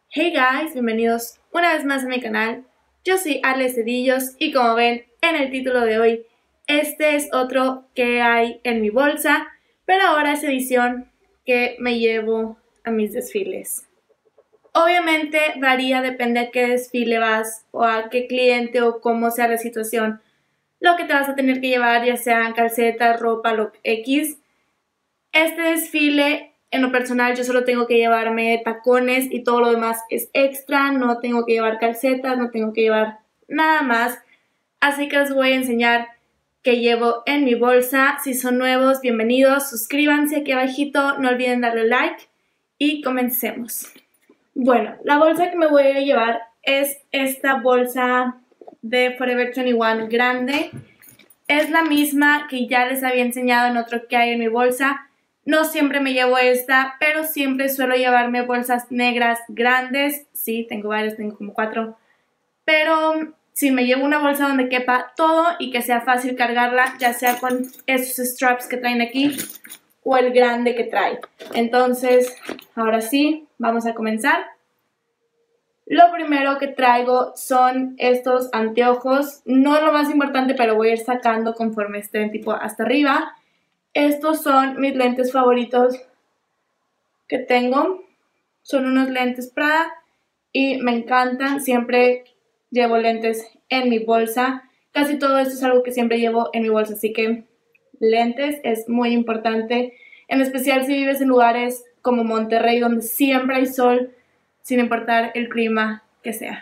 Hey guys, bienvenidos una vez más a mi canal. Yo soy Ale Cedillos y como ven en el título de hoy, este es otro que hay en mi bolsa, pero ahora es edición que me llevo a mis desfiles. Obviamente varía, depende a qué desfile vas o a qué cliente o cómo sea la situación, lo que te vas a tener que llevar, ya sean calcetas, ropa, lo X. Este desfile, en lo personal, yo solo tengo que llevarme tacones y todo lo demás es extra. No tengo que llevar calcetas, no tengo que llevar nada más. Así que les voy a enseñar qué llevo en mi bolsa. Si son nuevos, bienvenidos. Suscríbanse aquí abajito, no olviden darle like y comencemos. Bueno, la bolsa que me voy a llevar es esta bolsa de Forever 21 grande. Es la misma que ya les había enseñado en otro que hay en mi bolsa. No siempre me llevo esta, pero siempre suelo llevarme bolsas negras grandes. Sí, tengo varias, tengo como 4. Pero sí, me llevo una bolsa donde quepa todo y que sea fácil cargarla, ya sea con esos straps que traen aquí o el grande que trae. Entonces, ahora sí, vamos a comenzar. Lo primero que traigo son estos anteojos. No es lo más importante, pero voy a ir sacando conforme estén tipo hasta arriba. Estos son mis lentes favoritos que tengo. Son unos lentes Prada y me encantan. Siempre llevo lentes en mi bolsa. Casi todo esto es algo que siempre llevo en mi bolsa, así que lentes es muy importante. En especial si vives en lugares como Monterrey, donde siempre hay sol, sin importar el clima que sea.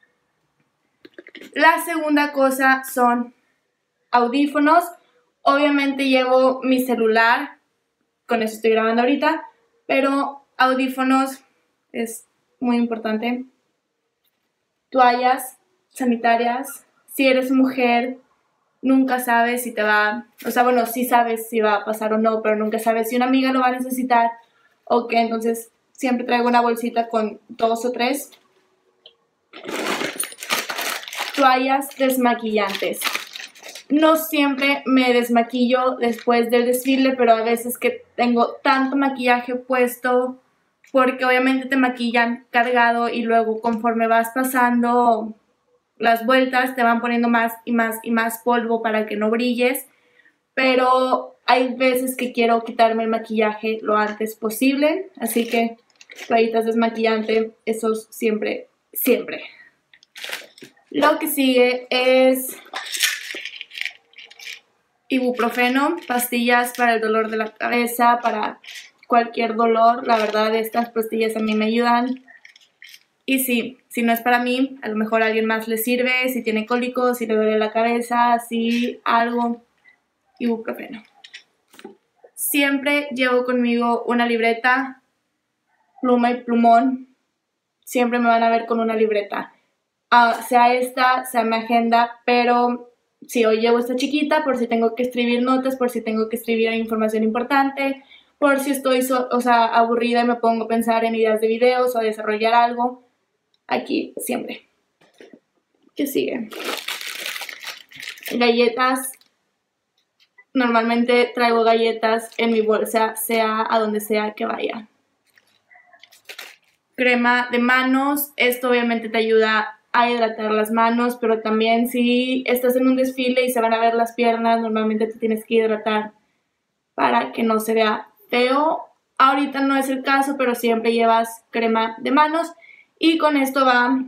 La segunda cosa son audífonos. Obviamente llevo mi celular, con eso estoy grabando ahorita, pero audífonos es muy importante. Toallas sanitarias. Si eres mujer, nunca sabes si te va, o sea, bueno, sí sabes si va a pasar o no, pero nunca sabes si una amiga lo va a necesitar o qué. Entonces siempre traigo una bolsita con 2 o 3. Toallas desmaquillantes. No siempre me desmaquillo después del desfile, pero a veces que tengo tanto maquillaje puesto, porque obviamente te maquillan cargado y luego conforme vas pasando las vueltas te van poniendo más y más y más polvo para que no brilles, pero hay veces que quiero quitarme el maquillaje lo antes posible, así que toallitas desmaquillante, esos siempre, siempre. Lo que sigue es ibuprofeno, pastillas para el dolor de la cabeza, para cualquier dolor. La verdad, estas pastillas a mí me ayudan. Y sí, si no es para mí, a lo mejor a alguien más le sirve. Si tiene cólicos, si le duele la cabeza, si algo, ibuprofeno. Siempre llevo conmigo una libreta, pluma y plumón. Siempre me van a ver con una libreta. Sea esta, sea mi agenda, pero sí, hoy llevo esta chiquita por si tengo que escribir notas, por si tengo que escribir información importante, por si estoy aburrida y me pongo a pensar en ideas de videos o a desarrollar algo. Aquí siempre. ¿Qué sigue? Galletas. Normalmente traigo galletas en mi bolsa, sea a donde sea que vaya. Crema de manos. Esto obviamente te ayuda a hidratar las manos, pero también si estás en un desfile y se van a ver las piernas, normalmente te tienes que hidratar para que no se vea feo. Ahorita no es el caso, pero siempre llevas crema de manos y con esto va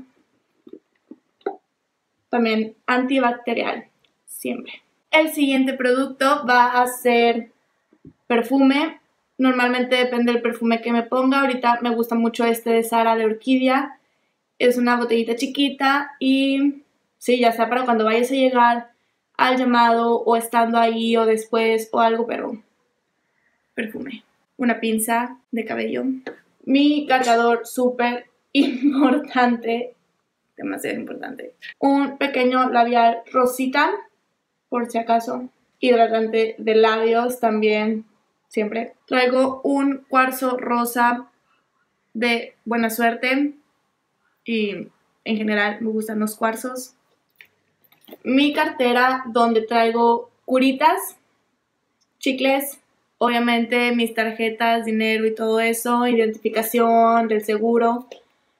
también antibacterial, siempre. El siguiente producto va a ser perfume. Normalmente depende del perfume que me ponga. Ahorita me gusta mucho este de Sara de Orquídea. Es una botellita chiquita y sí, ya sea para cuando vayas a llegar al llamado o estando ahí o después o algo, pero perfume. Una pinza de cabello. Mi cargador súper importante, demasiado importante. Un pequeño labial rosita, por si acaso. Hidratante de labios también, siempre. Traigo un cuarzo rosa de buena suerte y en general me gustan los cuarzos. Mi cartera donde traigo curitas, chicles, obviamente mis tarjetas, dinero y todo eso, identificación del seguro.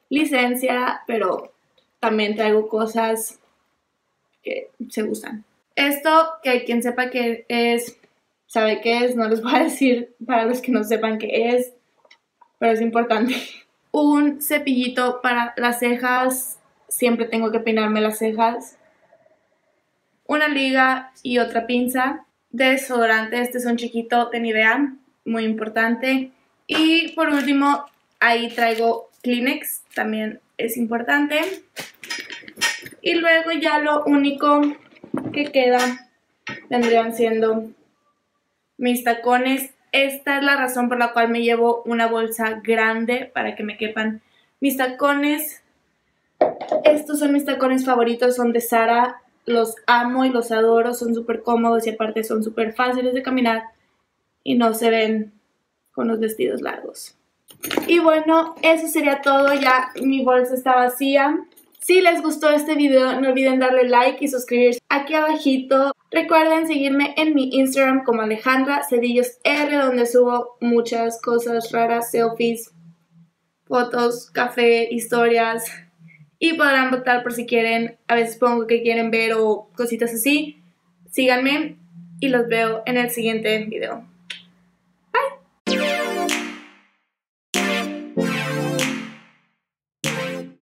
licencia, pero también traigo cosas que se usan. Esto, que quien sepa qué es, sabe qué es, no les voy a decir para los que no sepan qué es, pero es importante. Un cepillito para las cejas, siempre tengo que peinarme las cejas. Una liga y otra pinza. Desodorante, este es un chiquito de Nivea, muy importante. Y por último, ahí traigo Kleenex, también es importante. Y luego ya lo único que queda vendrían siendo mis tacones. Esta es la razón por la cual me llevo una bolsa grande para que me quepan mis tacones. Estos son mis tacones favoritos, son de Zara. Los amo y los adoro, son súper cómodos y aparte son súper fáciles de caminar y no se ven con los vestidos largos. Y bueno, eso sería todo, ya mi bolsa está vacía. Si les gustó este video, no olviden darle like y suscribirse aquí abajito. Recuerden seguirme en mi Instagram como Alejandra Cedillos R, donde subo muchas cosas raras, selfies, fotos, café, historias. Y podrán votar por si quieren, a veces pongo que quieren ver o cositas así. Síganme y los veo en el siguiente video.